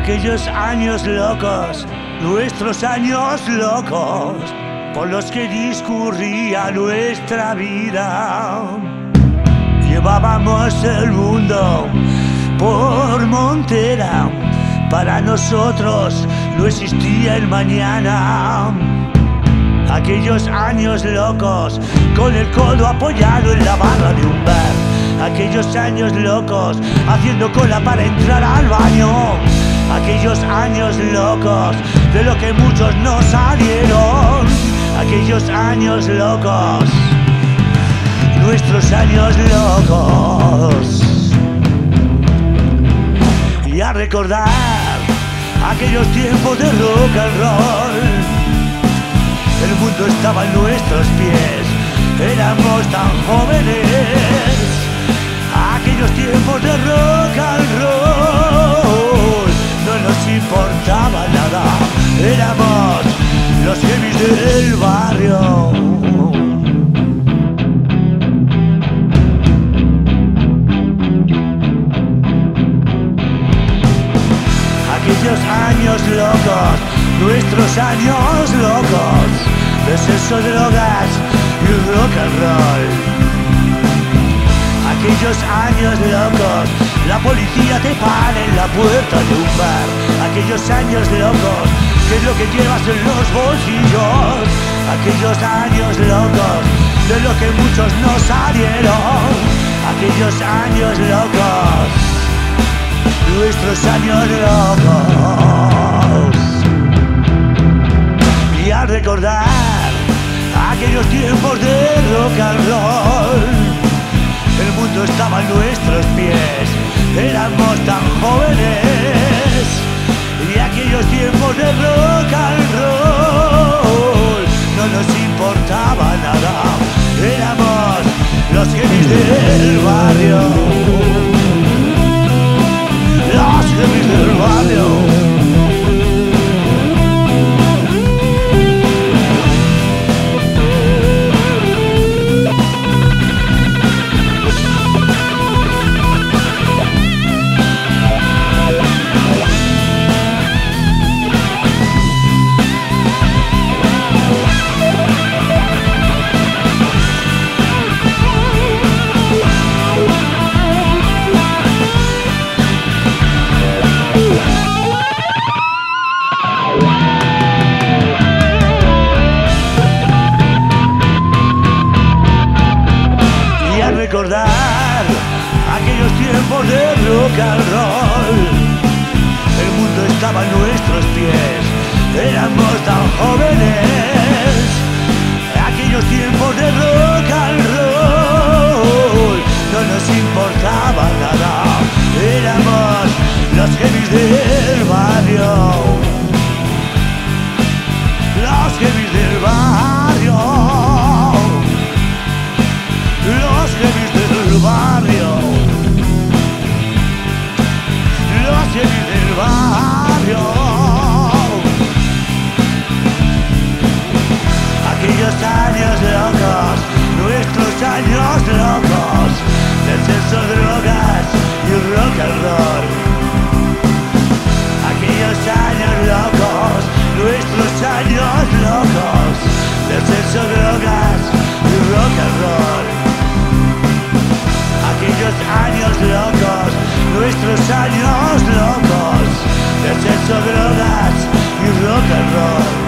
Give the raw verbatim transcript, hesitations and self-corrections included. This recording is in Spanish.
Aquellos años locos, nuestros años locos, por los que discurría nuestra vida. Llevábamos el mundo por montera, para nosotros no existía el mañana. Aquellos años locos, con el codo apoyado en la barra de un bar. Aquellos años locos, haciendo cola para entrar al baño. Aquellos años locos, de lo que muchos no salieron. Aquellos años locos, nuestros años locos. Y a recordar aquellos tiempos de rock and roll. El mundo estaba en nuestros pies, éramos tan jóvenes. Aquellos tiempos de rock and roll, no nos importaba nada, éramos los heavies del barrio. Aquellos años locos, nuestros años locos, de sexo, drogas y rock and roll. Aquellos años locos, la policía te para en la puerta de un bar. Aquellos años locos, ¿qué es lo que llevas en los bolsillos? Aquellos años locos, de lo que muchos no salieron. Aquellos años locos, nuestros años locos. Y al recordar aquellos tiempos de rock and roll, el mundo estaba a nuestros pies, éramos tan jóvenes. Y aquellos tiempos de rock and roll, no nos importaba nada, éramos los heavies del barrio. Los heavies del barrio. Recordar aquellos tiempos de rock and roll, el mundo estaba a nuestros pies, éramos tan jóvenes. Aquellos tiempos de rock and roll, no nos importaba nada, éramos los heavies del barrio. Los heavies del barrio. Los heavies del barrio, los heavies del barrio. Aquellos años locos, nuestros años locos, del sexo, drogas y rock and roll. Aquellos años locos, nuestros años locos, del sexo, drogas y rock and roll. Aquellos años locos, nuestros años locos, de sexo, drogas y rock and roll.